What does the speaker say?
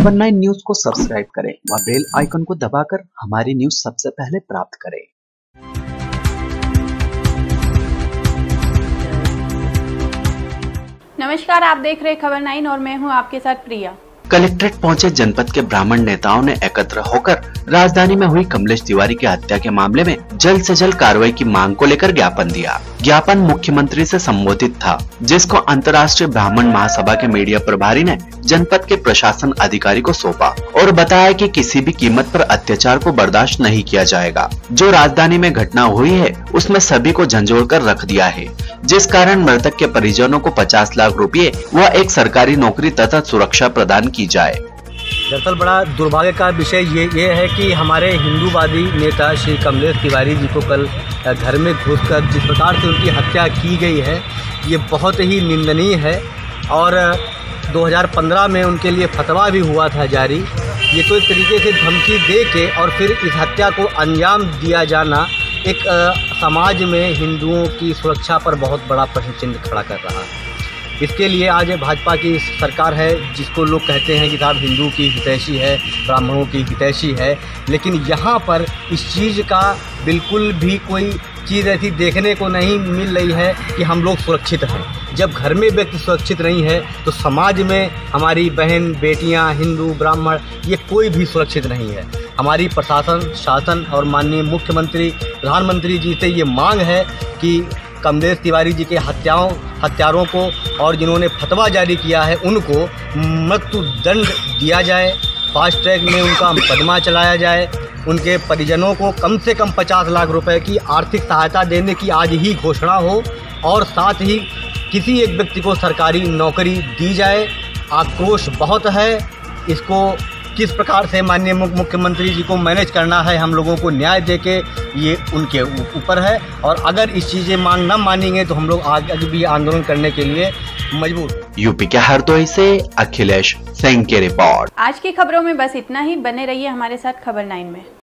खबर 9 न्यूज को सब्सक्राइब करें व बेल आइकन को दबाकर हमारी न्यूज सबसे पहले प्राप्त करें। नमस्कार, आप देख रहे खबर 9 और मैं हूं आपके साथ प्रिया। कलेक्ट्रेट पहुंचे जनपद के ब्राह्मण नेताओं ने एकत्र होकर राजधानी में हुई कमलेश तिवारी की हत्या के मामले में जल्द से जल्द कार्रवाई की मांग को लेकर ज्ञापन दिया। ज्ञापन मुख्यमंत्री से संबोधित था, जिसको अंतर्राष्ट्रीय ब्राह्मण महासभा के मीडिया प्रभारी ने जनपद के प्रशासन अधिकारी को सौंपा और बताया कि किसी भी कीमत पर अत्याचार को बर्दाश्त नहीं किया जाएगा। जो राजधानी में घटना हुई है उसमें सभी को झंझोड़ कर रख दिया है, जिस कारण मृतक के परिजनों को 50 लाख रुपए व एक सरकारी नौकरी तथा सुरक्षा प्रदान की जाए। दरअसल बड़ा दुर्भाग्य का विषय ये है कि हमारे हिंदूवादी नेता श्री कमलेश तिवारी जी को कल घर में घुसकर जिस प्रकार से उनकी हत्या की गई है, ये बहुत ही निंदनीय है। और 2015 में उनके लिए फतवा भी हुआ था जारी। ये तो एक तरीके से धमकी दे के और फिर इस हत्या को अंजाम दिया जाना एक समाज में हिंदुओं की सुरक्षा पर बहुत बड़ा प्रश्न चिन्ह खड़ा कर रहा है। इसके लिए आज भाजपा की सरकार है, जिसको लोग कहते हैं कि साहब हिंदू की हितैषी है, ब्राह्मणों की हितैषी है, लेकिन यहाँ पर इस चीज़ का बिल्कुल भी कोई चीज़ ऐसी देखने को नहीं मिल रही है कि हम लोग सुरक्षित हैं। जब घर में व्यक्ति सुरक्षित नहीं है तो समाज में हमारी बहन बेटियां, हिंदू ब्राह्मण, ये कोई भी सुरक्षित नहीं है। हमारी प्रशासन, शासन और माननीय मुख्यमंत्री, प्रधानमंत्री जी से ये मांग है कि कमलेश तिवारी जी के हत्यारों को और जिन्होंने फतवा जारी किया है उनको मृत्यु दंड दिया जाए, फास्ट ट्रैक में उनका मुकदमा चलाया जाए, उनके परिजनों को कम से कम 50 लाख रुपए की आर्थिक सहायता देने की आज ही घोषणा हो और साथ ही किसी एक व्यक्ति को सरकारी नौकरी दी जाए। आक्रोश बहुत है, इसको किस प्रकार से माननीय मुख्यमंत्री जी को मैनेज करना है, हम लोगों को न्याय देके ये उनके ऊपर है। और अगर इस चीज़ें मांग न मानेंगे तो हम लोग आगे भी आंदोलन करने के लिए मजबूर। यूपी के हरदोई से अखिलेश सिंह की रिपोर्ट। आज की खबरों में बस इतना ही। बने रहिए हमारे साथ खबर 9 में।